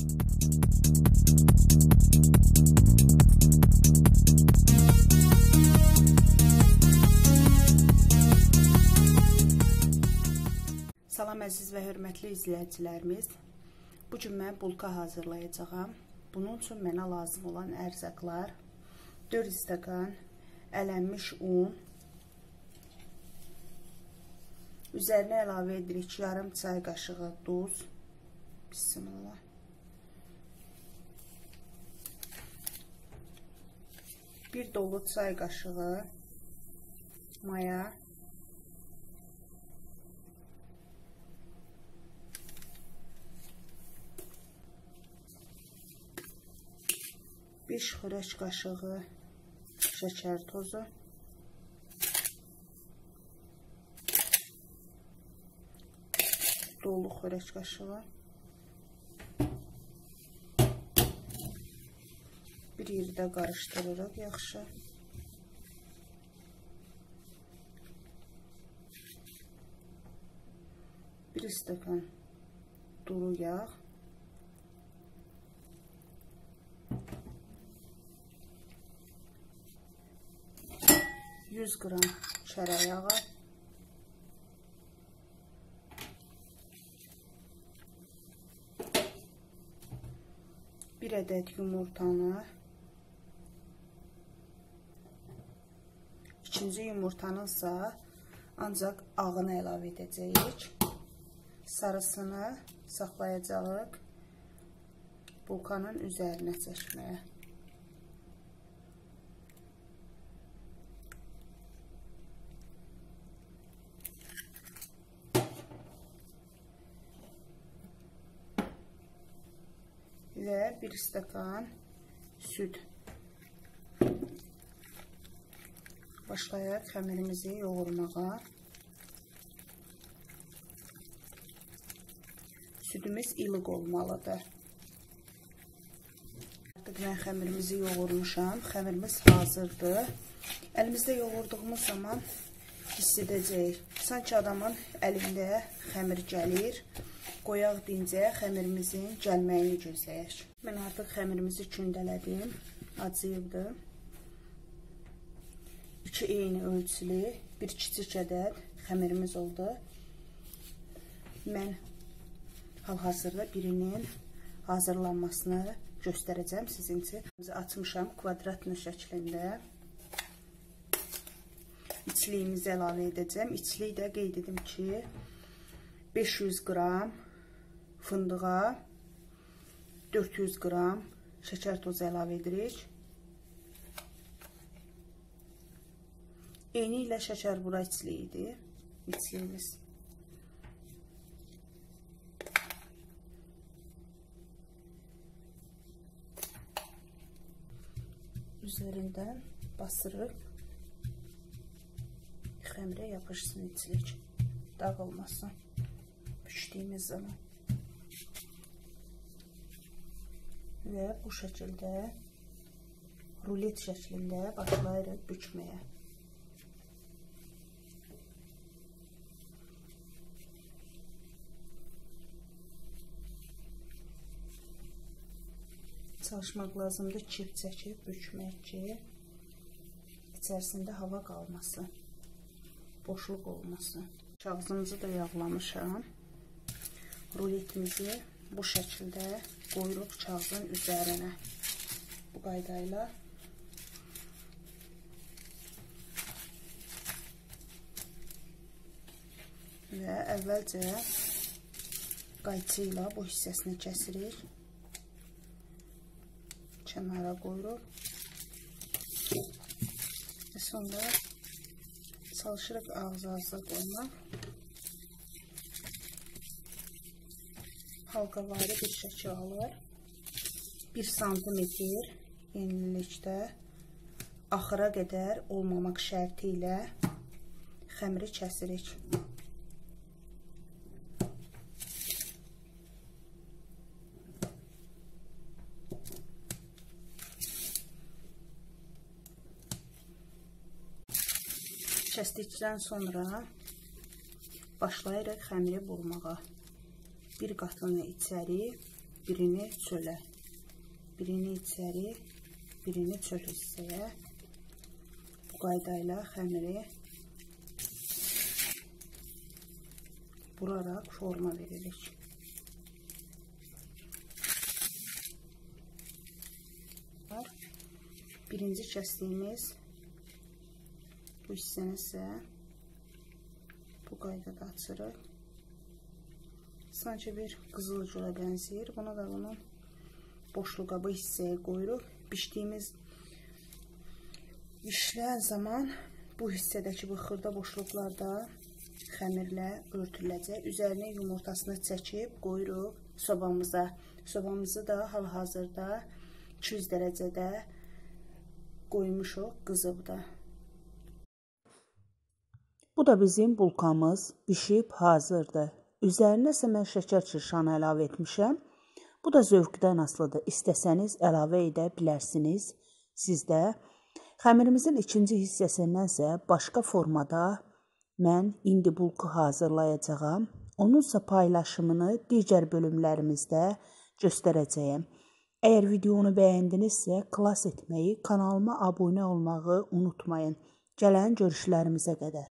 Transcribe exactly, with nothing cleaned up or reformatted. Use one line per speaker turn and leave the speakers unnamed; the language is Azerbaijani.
Salam əziz və hörmətli izləyicilərimiz. Bu gün mən bulka hazırlayacağam. Bunun üçün mənə lazım olan ərzaqlar: dörd stəkan ələnmiş un, üzərinə əlavə edirik yarım çay qaşığı duz, bismillah, bir dolu çay qaşığı maya, bir xörək qaşığı şəkər tozu, dolu xörək qaşığı, bir yerdə qarışdırırıq yaxşı. Bir stəkan duru yağ, yüz qram çərə yağı, bir ədəd yumurtanı, ikinci yumurtanınsa ancaq ağını əlavə edəcəyik, sarısını saxlayacağıq bulkanın üzərinə çəkməyə. Və bir stəkan süd. Başlayaq xəmirimizi yoğurmağa. Südümüz ilıq olmalıdır. Artıq mən xəmirimizi yoğurmuşam. Xəmirimiz hazırdır. Əlimizdə yoğurduğumuz zaman hiss edəcəyik. Sanki adamın əlində xəmir gəlir. Qoyaq dincə xəmirimizin gəlməyini gözləyək. Mən artıq xəmirimizi kündələdim, acıyıbdır. İki eyni ölçülü, bir kiçik ədəd xəmirimiz oldu. Mən hal-hazırda birinin hazırlanmasını göstərəcəm sizin üçün. Açmışam kvadratlı şəklində. İçliyimizi əlavə edəcəm. İçliyi də qeyd edim ki, beş yüz qram fındığa dörd yüz qram şəkər tozu əlavə edirik. Eyni ilə şəkər bura içliyidir. İçliyimiz. Üzərindən basırıq. Xəmirə yapışsın içlik. Dağılmasın. Bükdüyümüz zaman. Və bu şəkildə rulet şəklində başlayırıq bükməyə. Çalışmaq lazımdır kip çəkib bükmək ki, içərisində hava qalmasın, boşluq olmasın. Kağızımızı da yağlamışam. Ruletimizi bu şəkildə qoyuruq kağızın üzərinə. Bu qaydayla. Və əvvəlcə qayçı ilə bu hissəsini kəsirik. Kənara qoyuruq. Və sonra çalışırıq ağzı-ağzı qoymaq. Halqavari bir şəkil alır. bir santimetr yenilikdə axıra qədər olmamaq şərti ilə xəmiri kəsirik. Kəsdikdən sonra başlayırıq xəmiri vurmağa. Bir qatını içəri, birini çölə. Birini içəri, birini çöl hissəyə. Bu qaydayla xəmiri vuraraq forma veririk. Birinci kəsdiyimiz bu hissəni isə bu qaydada açırıq. Sanki bir qızıl gula bənzəyir. Buna da bunun boşluğa bu hissəyə qoyuruq. Bişdiyimiz işlən zaman bu hissədəki bu xırda boşluqlarda xəmirlə örtüləcək. Üzərinə yumurtasını çəkib qoyuruq sobamıza. Sobamızı da hal-hazırda iki yüz dərəcədə qoymuşuq qızıbda.
Bu da bizim bulkamız bişib hazırdır. Üzərinə isə mən şəkər çırşanı əlavə etmişəm. Bu da zövqdən asılıdır. İstəsəniz əlavə edə bilərsiniz sizdə. Xəmirimizin ikinci hissəsindən isə başqa formada mən indi bulku hazırlayacağam. Onunsa paylaşımını digər bölümlərimizdə göstərəcəyəm. Əgər videonu bəyəndinizsə, klass etməyi, kanalıma abunə olmağı unutmayın. Gələn görüşlərimizə qədər.